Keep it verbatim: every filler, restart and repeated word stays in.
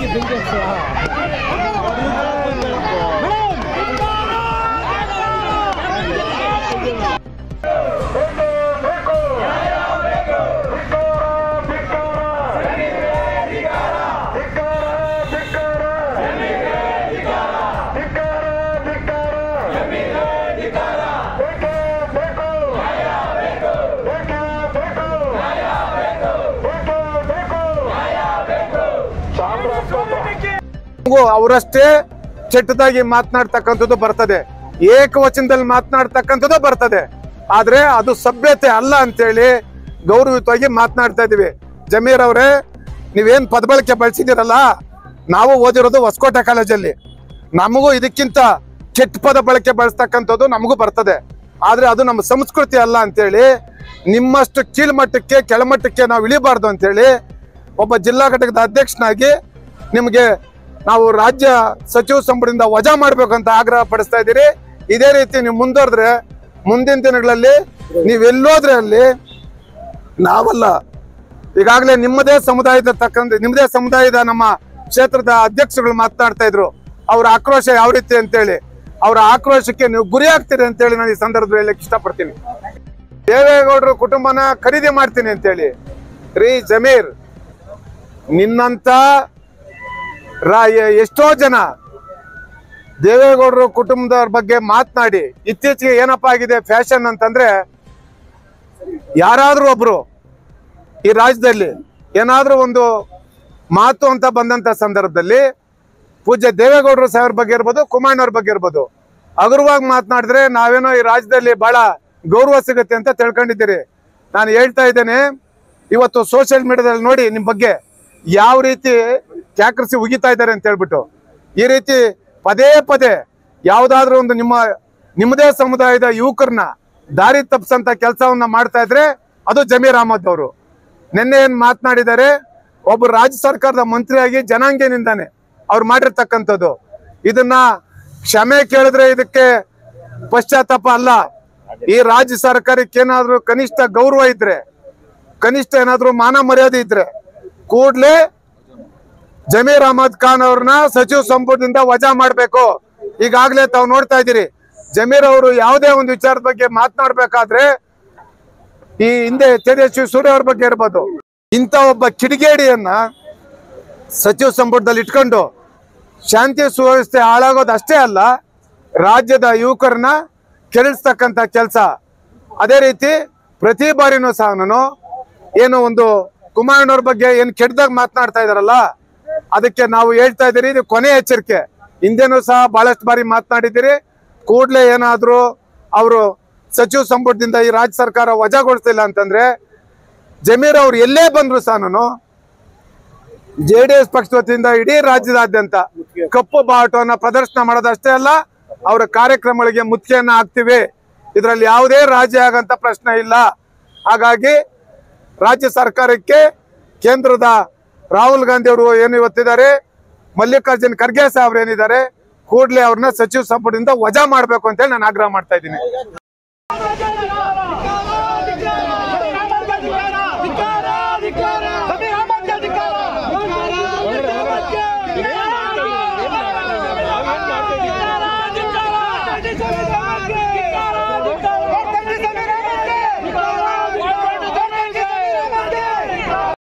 ಅವರಷ್ಟೇ ಕೆಟ್ಟದಾಗಿ ಮಾತನಾಡ್ತಕ್ಕಂಥದ್ದು ಬರ್ತದೆ, ಏಕವಚನದಲ್ಲಿ ಮಾತನಾಡ್ತಕ್ಕಂಥದ್ದು ಬರ್ತದೆ. ಆದ್ರೆ ಅದು ಸಭ್ಯತೆ ಅಲ್ಲ ಅಂತೇಳಿ ಗೌರವಯುತವಾಗಿ ಮಾತನಾಡ್ತಾ ಇದೀವಿ. ಜಮೀರ್ ಅವರೇ, ನೀವೇನ್ ಪದಬಳಕೆ ಬಳಸಿದಿರಲ್ಲ, ನಾವು ಓದಿರೋದು ಹೊಸಕೋಟೆ ಕಾಲೇಜಲ್ಲಿ, ನಮಗೂ ಇದಕ್ಕಿಂತ ಕೆಟ್ಟ ಪದ ಬಳಕೆ ಬಳಸ್ತಕ್ಕಂಥದ್ದು ನಮಗೂ ಬರ್ತದೆ. ಆದ್ರೆ ಅದು ನಮ್ಮ ಸಂಸ್ಕೃತಿ ಅಲ್ಲ ಅಂತೇಳಿ, ನಿಮ್ಮಷ್ಟು ಕೀಳ್ಮಟ್ಟಕ್ಕೆ ಕೆಳಮಟ್ಟಕ್ಕೆ ನಾವು ಇಳಿಬಾರ್ದು ಅಂತೇಳಿ ಒಬ್ಬ ಜಿಲ್ಲಾ ಘಟಕದ ಅಧ್ಯಕ್ಷನಾಗಿ ನಿಮಗೆ ನಾವು ರಾಜ್ಯ ಸಚಿವ ಸಂಪುಟದಿಂದ ವಜಾ ಮಾಡ್ಬೇಕಂತ ಆಗ್ರಹ ಪಡಿಸ್ತಾ ಇದ್ದೀರಿ. ಇದೇ ರೀತಿ ನೀವು ಮುಂದುವರೆದ್ರೆ ಮುಂದಿನ ದಿನಗಳಲ್ಲಿ ನೀವೆಲ್ಲೋದ್ರೆ ಅಲ್ಲಿ ನಾವಲ್ಲ, ಈಗಾಗಲೇ ನಿಮ್ಮದೇ ಸಮುದಾಯದ ತಕ್ಕಂತ ನಿಮ್ಮದೇ ಸಮುದಾಯದ ನಮ್ಮ ಕ್ಷೇತ್ರದ ಅಧ್ಯಕ್ಷರುಗಳು ಮಾತನಾಡ್ತಾ ಇದ್ರು, ಅವರ ಆಕ್ರೋಶ ಯಾವ ರೀತಿ ಅಂತೇಳಿ. ಅವರ ಆಕ್ರೋಶಕ್ಕೆ ನೀವು ಗುರಿ ಆಗ್ತೀರಿ ಅಂತೇಳಿ ನಾನು ಈ ಸಂದರ್ಭದಲ್ಲಿ ಹೇಳಕ್ಕೆ ಇಷ್ಟಪಡ್ತೀನಿ. ದೇವೇಗೌಡರು ಕುಟುಂಬನ ಖರೀದಿ ಮಾಡ್ತೀನಿ ಅಂತೇಳಿ. ರೀ ಜಮೀರ್, ನಿನ್ನಂತ ಎಷ್ಟೋ ಜನ ದೇವೇಗೌಡರು ಕುಟುಂಬದವ್ರ ಬಗ್ಗೆ ಮಾತನಾಡಿ ಇತ್ತೀಚೆಗೆ ಏನಪ್ಪಾ ಆಗಿದೆ ಫ್ಯಾಷನ್ ಅಂತಂದ್ರೆ, ಯಾರಾದ್ರೂ ಒಬ್ರು ಈ ರಾಜ್ಯದಲ್ಲಿ ಏನಾದ್ರೂ ಒಂದು ಮಾತು ಅಂತ ಬಂದಂತ ಸಂದರ್ಭದಲ್ಲಿ ಪೂಜ್ಯ ದೇವೇಗೌಡರು ಸಾಹೇಬ್ರ ಬಗ್ಗೆ ಇರ್ಬೋದು, ಕುಮಾರಣ್ಣವ್ರ ಬಗ್ಗೆ ಇರ್ಬೋದು, ಹಗುರವಾಗಿ ಮಾತನಾಡಿದ್ರೆ ನಾವೇನೋ ಈ ರಾಜ್ಯದಲ್ಲಿ ಬಹಳ ಗೌರವ ಸಿಗುತ್ತೆ ಅಂತ ತಿಳ್ಕೊಂಡಿದ್ದೀರಿ. ನಾನು ಹೇಳ್ತಾ ಇದ್ದೇನೆ, ಇವತ್ತು ಸೋಷಿಯಲ್ ಮೀಡಿಯಾದಲ್ಲಿ ನೋಡಿ ನಿಮ್ ಬಗ್ಗೆ ಯಾವ ರೀತಿ ಕ್ಯಾಕರಿಸಿ ಉಗಿತಾ ಇದ್ದಾರೆ ಅಂತ ಹೇಳ್ಬಿಟ್ಟು. ಈ ರೀತಿ ಪದೇ ಪದೇ ಯಾವ್ದಾದ್ರು ಒಂದು ನಿಮ್ಮ ನಿಮ್ಮದೇ ಸಮುದಾಯದ ಯುವಕರನ್ನ ದಾರಿ ತಪ್ಪಿಸಂತ ಕೆಲಸವನ್ನ ಮಾಡ್ತಾ ಇದ್ರೆ ಅದು ಜಮೀರ್ ಅಹಮದ್ ಅವರು. ನಿನ್ನೆ ಏನ್ ಮಾತನಾಡಿದ್ದಾರೆ, ಒಬ್ಬ ರಾಜ್ಯ ಸರ್ಕಾರದ ಮಂತ್ರಿಯಾಗಿ ಜನಾಂಗನಿಂದಾನೆ ಅವ್ರು ಮಾಡಿರ್ತಕ್ಕಂಥದ್ದು. ಇದನ್ನ ಕ್ಷಮೆ ಕೇಳಿದ್ರೆ ಇದಕ್ಕೆ ಪಶ್ಚಾತ್ತಾಪ ಅಲ್ಲ. ಈ ರಾಜ್ಯ ಸರ್ಕಾರಕ್ಕೆ ಏನಾದ್ರು ಕನಿಷ್ಠ ಗೌರವ ಇದ್ರೆ, ಕನಿಷ್ಠ ಏನಾದ್ರು ಮಾನ ಮರ್ಯಾದೆ ಇದ್ರೆ ಕೂಡ್ಲೆ ಜಮೀರ್ ಅಹಮದ್ ಖಾನ್ ಅವ್ರನ್ನ ಸಚಿವ ಸಂಪುಟದಿಂದ ವಜಾ ಮಾಡ್ಬೇಕು. ಈಗಾಗಲೇ ತಾವು ನೋಡ್ತಾ ಇದ್ದೀರಿ, ಜಮೀರ್ ಅವರು ಯಾವುದೇ ಒಂದು ವಿಚಾರದ ಬಗ್ಗೆ ಮಾತನಾಡ್ಬೇಕಾದ್ರೆ ಈ ಹಿಂದೆ ತೇಜಸ್ವಿ ಸೂರ್ಯ ಅವ್ರ ಬಗ್ಗೆ ಇರ್ಬೋದು, ಇಂಥ ಒಬ್ಬ ಕಿಡಿಗೇಡಿಯನ್ನ ಸಚಿವ ಸಂಪುಟದಲ್ಲಿ ಇಟ್ಕೊಂಡು ಶಾಂತಿ ಸುವ್ಯವಸ್ಥೆ ಹಾಳಾಗೋದು ಅಷ್ಟೇ ಅಲ್ಲ, ರಾಜ್ಯದ ಯುವಕರನ್ನ ಕೆರಳಿಸ್ತಕ್ಕಂಥ ಕೆಲಸ. ಅದೇ ರೀತಿ ಪ್ರತಿ ಬಾರಿನೂ ಸಹ ನಾನು ಏನು ಒಂದು ಕುಮಾರಣ್ಣವ್ರ ಬಗ್ಗೆ ಏನ್ ಕೆಟ್ಟದಾಗ ಮಾತನಾಡ್ತಾ ಇದಾರಲ್ಲ, ಅದಕ್ಕೆ ನಾವು ಹೇಳ್ತಾ ಇದ್ದೀರಿ, ಇದು ಕೊನೆ ಎಚ್ಚರಿಕೆ. ಹಿಂದೆನೂ ಸಹ ಬಹಳಷ್ಟು ಬಾರಿ ಮಾತನಾಡಿದ್ದೀರಿ. ಕೂಡ್ಲೆ ಏನಾದ್ರು ಅವರು ಸಚಿವ ಸಂಪುಟದಿಂದ ಈ ರಾಜ್ಯ ಸರ್ಕಾರ ವಜಾಗೊಳಿಸ್ತಿಲ್ಲ ಅಂತಂದ್ರೆ ಜಮೀರ್ ಅವ್ರು ಎಲ್ಲೇ ಬಂದ್ರು ಸಹ ನಾನು ಜೆ ಡಿ ಎಸ್ ಪಕ್ಷದ ವತಿಯಿಂದ ಇಡೀ ರಾಜ್ಯದಾದ್ಯಂತ ಕಪ್ಪು ಬಾವುಟವನ್ನ ಪ್ರದರ್ಶನ ಮಾಡೋದಷ್ಟೇ ಅಲ್ಲ, ಅವರ ಕಾರ್ಯಕ್ರಮಗಳಿಗೆ ಮುತ್ತಿಗೆಯನ್ನ ಹಾಕ್ತಿವಿ. ಇದರಲ್ಲಿ ಯಾವುದೇ ರಾಜ್ಯ ಆಗಂತ ಪ್ರಶ್ನೆ ಇಲ್ಲ. ಹಾಗಾಗಿ ರಾಜ್ಯ ಸರ್ಕಾರಕ್ಕೆ ಕೇಂದ್ರದ ರಾಹುಲ್ ಗಾಂಧಿ ಅವರು ಏನು ಇವತ್ತಿದ್ದಾರೆ, ಮಲ್ಲಿಕಾರ್ಜುನ್ ಖರ್ಗೆ ಸಾಹೇಬ್ರು ಏನಿದ್ದಾರೆ, ಕೂಡಲೇ ಅವ್ರನ್ನ ಸಚಿವ ಸಂಪುಟದಿಂದ ವಜಾ ಮಾಡಬೇಕು ಅಂತ ಹೇಳಿ ನಾನು ಆಗ್ರಹ ಮಾಡ್ತಾ ಇದ್ದೀನಿ. Come on.